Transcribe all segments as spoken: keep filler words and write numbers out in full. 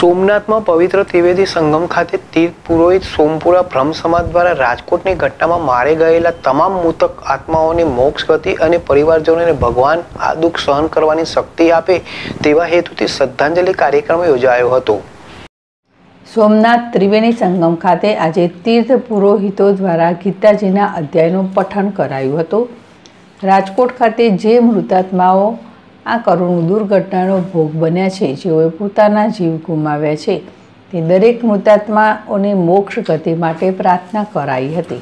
સોમનાથમાં પવિત્ર ત્રિવેદી સંગમ ખાતે તીર્થ પુરોહિત સોમપુરા બ્રહ્મ સમાજ દ્વારા રાજકોટની ઘટનામાં મારે ગયેલા તમામ મૃતક આત્માઓને મોક્ષ ગતિ અને પરિવારજનોને ભગવાન આ દુઃખ સહન કરવાની શક્તિ આપે તેવા હેતુથી શ્રદ્ધાંજલિ કાર્યક્રમ યોજાયો હતો। સોમનાથ ત્રિવેણી સંગમ ખાતે આજે તીર્થ પુરોહિતો દ્વારા ગીતાજીના અધ્યાયનું પઠન કરાયું હતું। રાજકોટ ખાતે જે મૃતાત્માઓ આ કરુણ દુર્ઘટનાનો ભોગ બન્યા છે, જેઓએ પોતાના જીવ ગુમાવ્યા છે, તે દરેક મૃતાત્માઓને મોક્ષ ગતિ માટે પ્રાર્થના કરાઈ હતી।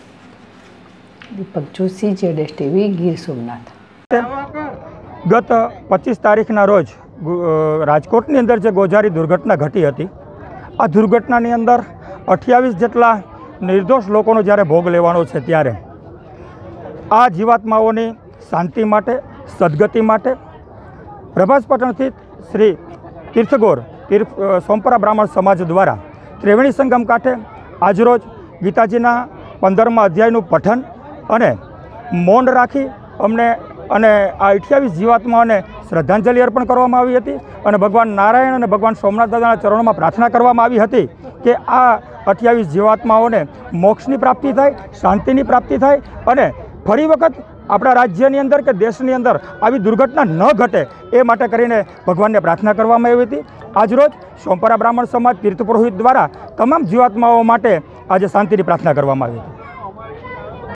દીપક જોશી, જેડેશ ટીવી, ગીર સોમનાથ। ગત પચીસ તારીખના રોજ રાજકોટની અંદર જે ગોઝારી દુર્ઘટના ઘટી હતી, આ દુર્ઘટનાની અંદર અઠ્યાવીસ જેટલા નિર્દોષ લોકોનો જ્યારે ભોગ લેવાનો છે, ત્યારે આ જીવાત્માઓની શાંતિ માટે, સદગતિ માટે પ્રભાસ પટણથી શ્રી તીર્થગોર તીર્થ સોમપુરા બ્રાહ્મણ સમાજ દ્વારા ત્રિવેણી સંગમ કાંઠે આજરોજ ગીતાજીના પંદરમા અધ્યાયનું પઠન અને મૌન રાખી અમને અને આ અઠ્યાવીસ જીવાત્માઓને શ્રદ્ધાંજલિ અર્પણ કરવામાં આવી હતી અને ભગવાન નારાયણ અને ભગવાન સોમનાથ દાદાના ચરણોમાં પ્રાર્થના કરવામાં આવી હતી કે આ અઠ્યાવીસ જીવાત્માઓને મોક્ષની પ્રાપ્તિ થાય, શાંતિની પ્રાપ્તિ થાય અને ફરી વખત આપણા રાજ્યની અંદર કે દેશની અંદર આવી દુર્ઘટના ન ઘટે એ માટે કરીને ભગવાનને પ્રાર્થના કરવામાં આવી હતી। આજરોજ સોમપુરા બ્રાહ્મણ સમાજ તીર્થ પુરોહિત દ્વારા તમામ જીવાત્માઓ માટે આજે શાંતિની પ્રાર્થના કરવામાં આવી હતી।